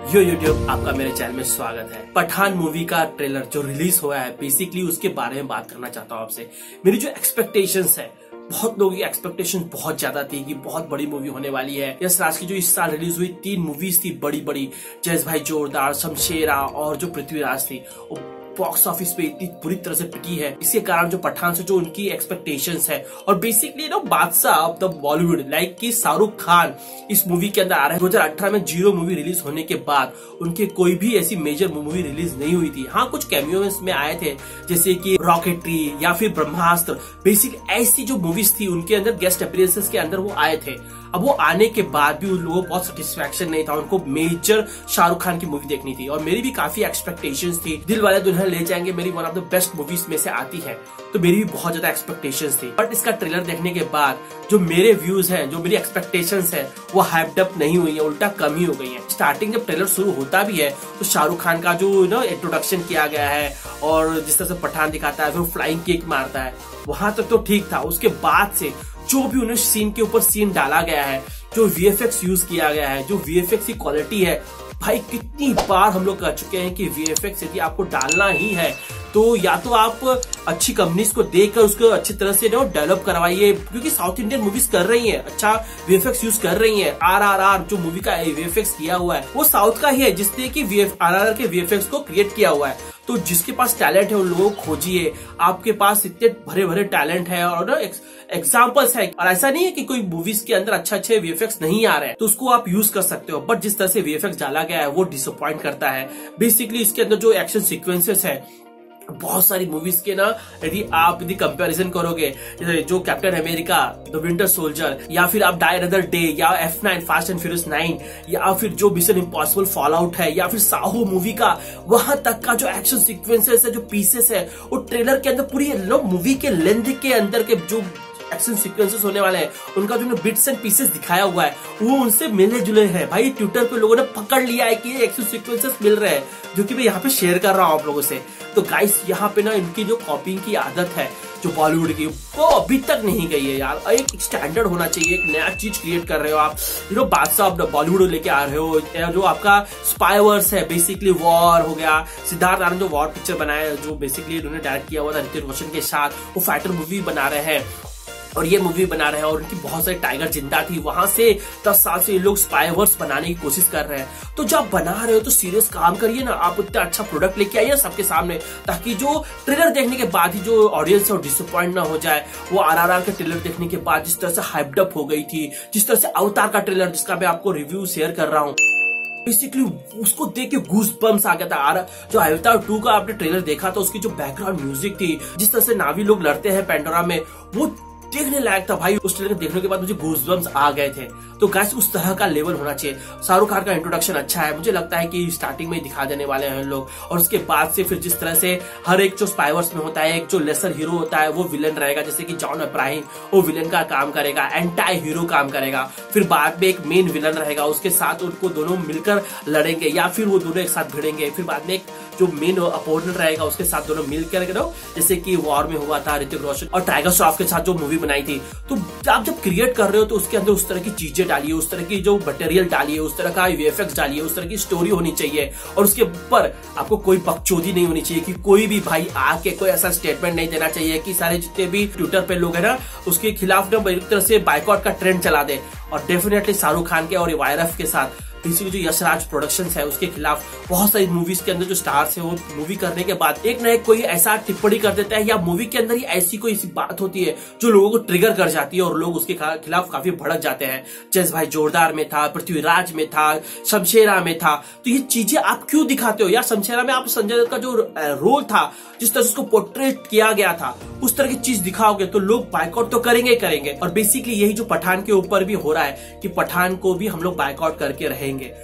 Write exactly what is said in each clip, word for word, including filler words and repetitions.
यो YouTube आपका मेरे channel में स्वागत है। पठान मूवी का ट्रेलर जो रिलीज हुआ है, बेसिकली उसके बारे में बात करना चाहता हूँ आपसे। मेरी जो एक्सपेक्टेशंस है, बहुत लोगों की एक्सपेक्टेशन बहुत ज्यादा थी कि बहुत बड़ी मूवी होने वाली है। यस राज की जो इस साल रिलीज हुई तीन मूवीज थी बड़ी बड़ी, जैस भाई जोरदार, शमशेरा और जो पृथ्वीराज थी, बॉक्स ऑफिस पे इतनी बुरी तरह से पिटी है। इसके कारण जो पठान से जो उनकी एक्सपेक्टेशंस है, और basically no Badshah of the Bollywood like कि शाहरुख खान इस मूवी के अंदर आ रहे हैं। दो हज़ार अठारह में जीरो मूवी रिलीज होने के बाद उनके कोई भी ऐसी मेजर मूवी रिलीज नहीं हुई थी। हाँ, कुछ कैमियोज में आए थे जैसे कि रॉकेटरी या फिर ब्रह्मास्त्र, बेसिक ऐसी जो मूवीज थी उनके अंदर गेस्ट अपीयरेंसेस के अंदर वो आए थे। अब वो आने के बाद भी उन लोगों को बहुत सेटिस्फेक्शन नहीं था, उनको मेजर शाहरुख खान की मूवी देखनी थी। और मेरी भी काफी एक्सपेक्टेशंस थी। दिल वाले दुल्हन ले जाएंगे मेरी one of the best movies में से आती है, तो मेरी भी बहुत ज्यादा एक्सपेक्टेशंस थी। बट इसका ट्रेलर देखने के बाद जो मेरे व्यूज हैं, जो मेरी एक्सपेक्टेशंस है, वो हाइप्ड अप नहीं हुई है, उल्टा कम ही हो गई है। स्टार्टिंग जब ट्रेलर शुरू होता भी है तो शाहरुख खान का जो नो इंट्रोडक्शन किया गया है और जिस तरह से पठान दिखाता है, फिर फ्लाइंग किक मारता है, वहां तक तो ठीक था। उसके बाद से जो भी उन्हें सीन के ऊपर सीन डाला गया है, जो वीएफएक्स यूज किया गया है, जो वीएफएक्स की क्वालिटी है, भाई कितनी बार हम लोग कह चुके हैं कि वीएफएक्स यदि आपको डालना ही है तो या तो आप अच्छी कंपनीज को देखकर उसको अच्छी तरह से डेवलप करवाइए, क्योंकि साउथ इंडियन मूवीज कर रही हैं, अच्छा वीएफएक्स यूज कर रही हैं। आरआरआर जो मूवी का वीएफएक्स किया हुआ है वो साउथ का ही है, जिसने कि आरआरआर के वीएफएक्स को क्रिएट किया हुआ है। तो जिसके पास टैलेंट है उन लोगों को खोजिए। आपके पास इतने भरे भरे टैलेंट है और एग्जाम्पल्स है, और ऐसा नहीं है कि कोई मूवीज के अंदर अच्छे अच्छे वीएफएक्स नहीं आ रहे हैं तो उसको आप यूज कर सकते हो। बट जिस तरह से वीएफएक्स डाला गया है वो डिसअपॉइंट करता है। बेसिकली इसके अंदर जो एक्शन सीक्वेंसेस है, बहुत सारी मूवीज के ना यदि आप यदि कंपैरिजन करोगे, जैसे जो Captain America, the Winter Soldier, या फिर आप डाई अनदर डे, या F nine Fast and Furious nine, या फिर जो मिशन इम्पॉसिबल फॉल आउट है, या फिर साहू मूवी का, वहां तक का जो एक्शन सीक्वेंसेस है, जो पीसेस है, वो ट्रेलर के अंदर पूरी मूवी के लेंथ के अंदर के जो एक्शन सीक्वेंसेस होने वाले हैं, उनका जो बिट्स एंड पीसेस दिखाया हुआ है वो उनसे मिले जुले हैं। भाई ट्विटर पे लोगों ने पकड़ लिया है कि ये एक्शन सीक्वेंसेस मिल रहे हैं, जो कि मैं यहाँ पे शेयर कर रहा हूँ आप लोगों से। तो गाइस यहाँ पे ना इनकी जो कॉपिंग की आदत है जो बॉलीवुड की, वो अभी तक नहीं गई है यार। एक स्टैंडर्ड होना चाहिए, एक नया चीज क्रिएट कर रहे हो आप, you know Badshah of Bollywood लेके आ रहे हो। जो आपका स्पाइवर्स है, बेसिकली वॉर हो गया, सिद्धार्थ आनंद जो वॉर पिक्चर बनाया, जो बेसिकली उन्होंने डायरेक्ट किया हुआ था ऋतिक रोशन के साथ, वो फाइटर मूवी बना रहे हैं और ये मूवी बना रहे हैं। और उनकी बहुत सारी टाइगर जिंदा थी, वहां से दस साल से ये लोग स्पाइवर्स बनाने की कोशिश कर रहे हैं। तो जब बना रहे हो तो सीरियस काम करिए ना, आप इतना अच्छा प्रोडक्ट लेके आइए सबके सामने, ताकि जो ट्रेलर देखने के बाद ही जो ऑडियंस है वो डिसअपॉइंट ना हो जाए। वो आरआरआर के ट्रेलर देखने के बाद जिस तरह से हाइप्ड अप हो गई थी, जिस तरह से अवतार का ट्रेलर जिसका मैं आपको रिव्यू शेयर कर रहा हूँ, बेसिकली उसको देख के गूस बम्स आ गया था। आ जो अवतार टू का आपने ट्रेलर देखा था, उसकी जो बैकग्राउंड म्यूजिक थी, जिस तरह से नावी लोग लड़ते हैं पेंडोरा में, वो देखने लायक था भाई। उस ट्रेलर देखने के बाद मुझे गूज़बम्स आ गए थे। तो गाइस उस तरह का लेवल होना चाहिए। शाहरुख खान का इंट्रोडक्शन अच्छा है, मुझे लगता है कि स्टार्टिंग में ही दिखा देने वाले हैं लोग, और उसके बाद से फिर जिस तरह से हर एक जो स्पाइवर्स में होता है, एक जो लेसर हीरो होता है वो विलन रहेगा, जैसे कि जॉन अब्राहिम, वो विलन का काम करेगा, एंटाई हीरो काम करेगा। फिर बाद में एक मेन विलन रहेगा, उसके साथ उनको दोनों मिलकर लड़ेंगे, या फिर वो दोनों एक साथ भिड़ेंगे। फिर बाद में एक जो मेन अपोनेंट रहेगा उसके साथ दोनों मिलकर, जैसे कि वॉर में हुआ था ऋतिक रोशन और टाइगर श्रॉफ के साथ जो मूवी बनाई थी। तो आप जब क्रिएट कर रहे हो तो उसके अंदर उस तरह की चीजें डालिए, उस तरह की जो मटेरियल डालिए, उस तरह का वीएफएक्स डालिए, उस तरह की स्टोरी होनी चाहिए। और उसके ऊपर आपको कोई बकचोदी नहीं होनी चाहिए कि कोई भी भाई आके कोई ऐसा स्टेटमेंट नहीं देना चाहिए कि सारे जितने भी ट्विटर पे लोग है ना उसके खिलाफ ना एक तरह से बाइकआउट का ट्रेंड चला दे। और डेफिनेटली शाहरुख खान के और वायरफ के साथ बेसिकली जो यश राज प्रोडक्शंस है उसके खिलाफ बहुत सारी मूवीज के अंदर जो स्टार्स है वो मूवी करने के बाद एक ना एक कोई ऐसा टिप्पणी कर देता है, या मूवी के अंदर ही ऐसी कोई ऐसी बात होती है जो लोगों को ट्रिगर कर जाती है और लोग उसके खिलाफ काफी भड़क जाते हैं। जैस भाई जोरदार में था, पृथ्वीराज में था, शमशेरा में था। तो ये चीजें आप क्यों दिखाते हो? या शमशेरा में आप संजय दत्त का जो रोल था, जिस तरह से उसको पोर्ट्रेट किया गया था, उस तरह की चीज दिखाओगे तो लोग बाइकआउट तो करेंगे करेंगे। और बेसिकली यही जो पठान के ऊपर भी हो रहा है कि पठान को भी हम लोग बाइकआउट करके रहेंगे।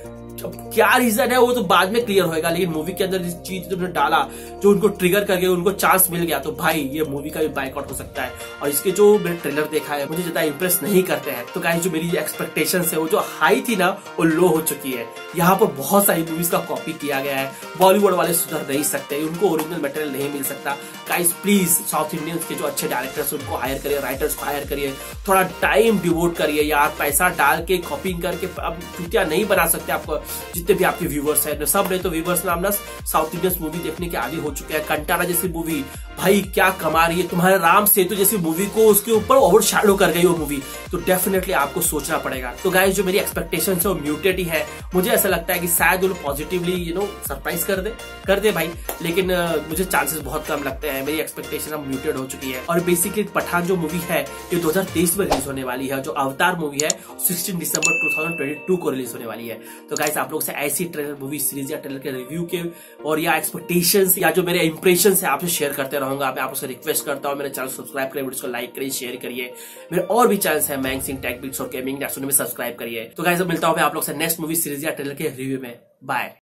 क्या रीजन है वो तो बाद में क्लियर होएगा, लेकिन मूवी के अंदर जिस चीज उन्होंने डाला जो उनको ट्रिगर करके उनको चांस मिल गया, तो भाई ये मूवी का भी बाइकआउट हो सकता है। और इसके जो मैंने ट्रेलर देखा है मुझे ज्यादा इंप्रेस नहीं करते हैं। तो गाइस जो मेरी एक्सपेक्टेशंस है वो जो हाई थी ना वो लो हो चुकी है। यहाँ पर बहुत सारी मूवीज का कॉपी किया गया है, बॉलीवुड वाले सुधर नहीं सकते, उनको ओरिजिनल मटेरियल नहीं मिल सकता। गाइस प्लीज साउथ इंडियंस के जो अच्छे डायरेक्टर्स उनको हायर करिए, राइटर्स को हायर करिए, थोड़ा टाइम डिवोट करिए यार। पैसा डाल के कॉपिंग करके अब चूतिया नहीं बना सकते आप जितने भी आपके व्यूवर्स हैं सब नहीं तो व्यूवर्स नाम ना साउथ इंडियन मूवी देखने के आदि हो चुके हैं। कंटारा जैसी मूवी भाई क्या कमा रही है, तुम्हारे राम सेतु जैसी मूवी को उसके ऊपर ओवर शैडो कर गई वो मूवी, तो डेफिनेटली आपको सोचना पड़ेगा। तो गाइस जो मेरी एक्सपेक्टेशन है वो म्यूटेड ही है। मुझे ऐसा लगता है कि शायद वो पॉजिटिवली यू नो सरप्राइज कर दे कर दे भाई, लेकिन uh, मुझे चांसेस बहुत कम लगते हैं। मेरी एक्सपेक्टेशन अब म्यूटेड हो चुकी है। और बेसिकली पठान जो मूवी है ये दो हजार तेईस में रिलीज होने वाली है। जो अवतार मूवी है सोलह दिसंबर दो हजार बाईस को रिलीज होने वाली है। तो गाइस आप लोग से ऐसी ट्रेलर मूवी सीरीज या ट्रेलर के रिव्यू के और या एक्सपेक्टेशंस या जो मेरे इंप्रेशन है आपसे शेयर करते रहूंगा। मैं आपसे रिक्वेस्ट करता हूँ मेरे चैनल सब्सक्राइब करिए, वीडियो को लाइक करिए, शेयर करिए। मेरे और भी चैनल्स है मैंग सिंह टेक बिट्स और गेमिंग में सब्सक्राइब करिए। तो गाइस अब मिलता हूँ मैं आप लोग से नेक्स्ट मूवी सीरीज या ट्रेलर के रिव्यू में। बाय।